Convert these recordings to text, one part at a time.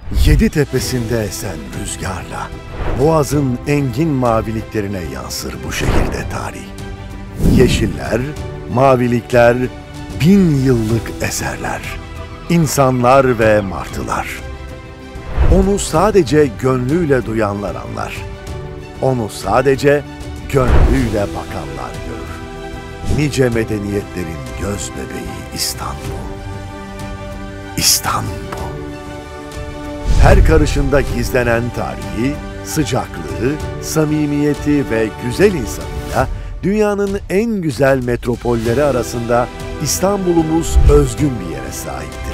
Yedi tepesinde esen rüzgarla Boğaz'ın engin maviliklerine yansır bu şehirde tarih. Yeşiller, mavilikler, 1000 yıllık eserler, insanlar ve martılar. Onu sadece gönlüyle duyanlar anlar. Onu sadece gönlüyle bakanlar görür. Nice medeniyetlerin göz bebeği İstanbul. İstanbul. Her karışında gizlenen tarihi, sıcaklığı, samimiyeti ve güzel insanıyla dünyanın en güzel metropolleri arasında İstanbul'umuz özgün bir yere sahiptir.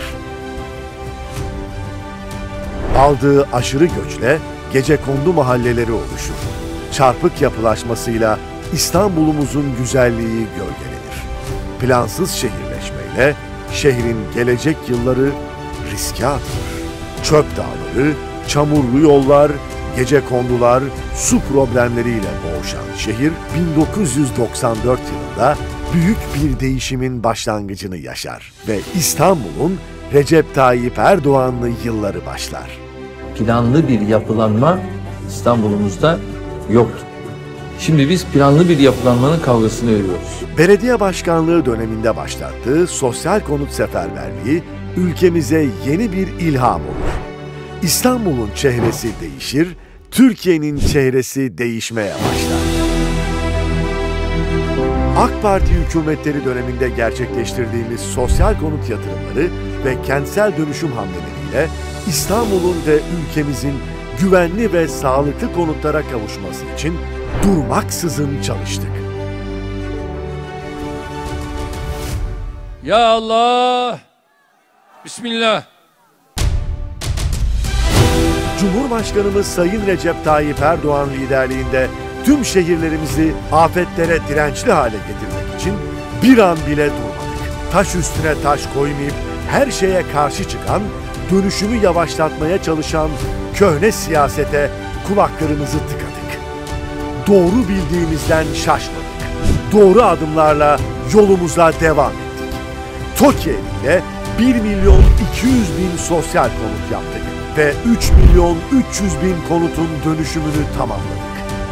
Aldığı aşırı göçle gecekondu mahalleleri oluşur. Çarpık yapılaşmasıyla İstanbul'umuzun güzelliği gölgelenir. Plansız şehirleşmeyle şehrin gelecek yılları riske atılır. Çöp dağları, çamurlu yollar, gecekondular, su problemleriyle boğuşan şehir 1994 yılında büyük bir değişimin başlangıcını yaşar ve İstanbul'un Recep Tayyip Erdoğan'lı yılları başlar. Planlı bir yapılanma İstanbul'umuzda yoktu. Şimdi biz planlı bir yapılanmanın kavgasını veriyoruz. Belediye başkanlığı döneminde başlattığı sosyal konut seferberliği ülkemize yeni bir ilham olur. İstanbul'un çehresi değişir, Türkiye'nin çehresi değişmeye başlar. AK Parti hükümetleri döneminde gerçekleştirdiğimiz sosyal konut yatırımları ve kentsel dönüşüm hamleleriyle İstanbul'un ve ülkemizin güvenli ve sağlıklı konutlara kavuşması için durmaksızın çalıştık. Ya Allah! Bismillah! Cumhurbaşkanımız Sayın Recep Tayyip Erdoğan liderliğinde tüm şehirlerimizi afetlere dirençli hale getirmek için bir an bile durmadık. Taş üstüne taş koymayıp her şeye karşı çıkan, dönüşümü yavaşlatmaya çalışan köhne siyasete kulaklarımızı tıkadık. Doğru bildiğimizden şaşmadık. Doğru adımlarla yolumuza devam ettik. TOKİ ile 1.200.000 sosyal konut yaptık ve 3.300.000 konutun dönüşümünü tamamladık.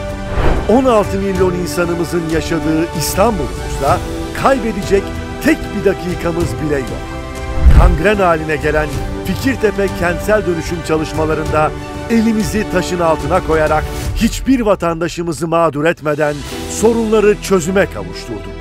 16 milyon insanımızın yaşadığı İstanbul'umuzda kaybedecek tek bir dakikamız bile yok. Kangren haline gelen Fikirtepe kentsel dönüşüm çalışmalarında elimizi taşın altına koyarak hiçbir vatandaşımızı mağdur etmeden sorunları çözüme kavuşturduk.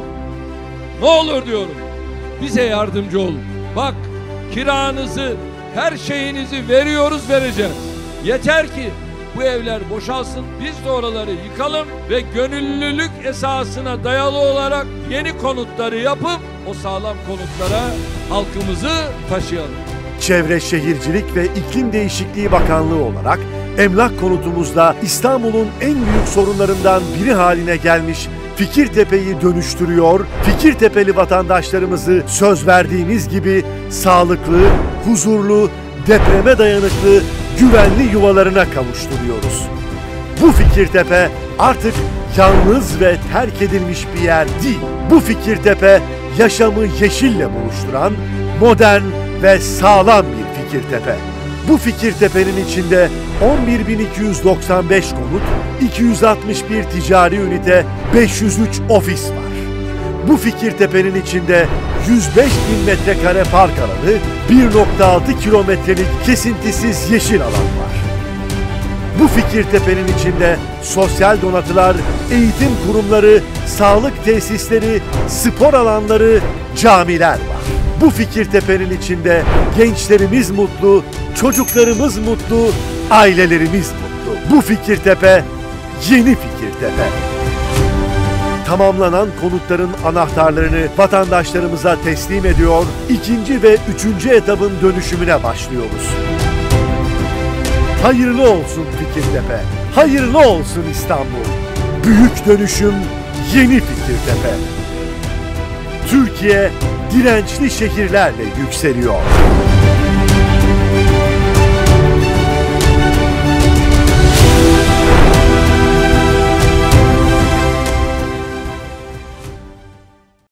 Ne olur diyorum, bize yardımcı olun. Bak, kiranızı, her şeyinizi veriyoruz, vereceğiz. Yeter ki bu evler boşalsın, biz de oraları yıkalım ve gönüllülük esasına dayalı olarak yeni konutları yapıp o sağlam konutlara halkımızı taşıyalım. Çevre Şehircilik ve İklim Değişikliği Bakanlığı olarak emlak konutumuzda İstanbul'un en büyük sorunlarından biri haline gelmiş Fikirtepe'yi dönüştürüyor, Fikirtepeli vatandaşlarımızı söz verdiğimiz gibi sağlıklı, huzurlu, depreme dayanıklı, güvenli yuvalarına kavuşturuyoruz. Bu Fikirtepe artık yalnız ve terk edilmiş bir yer değil. Bu Fikirtepe yaşamı yeşille buluşturan modern ve sağlam bir Fikirtepe. Bu Fikirtepe'nin içinde 11.295 konut, 261 ticari ünite, 503 ofis var. Bu Fikirtepe'nin içinde 105.000 metrekare park alanı, 1.6 kilometrelik kesintisiz yeşil alan var. Bu Fikirtepe'nin içinde sosyal donatılar, eğitim kurumları, sağlık tesisleri, spor alanları, camiler var. Bu Fikirtepe'nin içinde gençlerimiz mutlu, çocuklarımız mutlu, ailelerimiz mutlu. Bu Fikirtepe, yeni Fikirtepe. Tamamlanan konutların anahtarlarını vatandaşlarımıza teslim ediyor, ikinci ve üçüncü etabın dönüşümüne başlıyoruz. Hayırlı olsun Fikirtepe, hayırlı olsun İstanbul. Büyük dönüşüm, yeni Fikirtepe. Türkiye dirençli şehirlerle yükseliyor.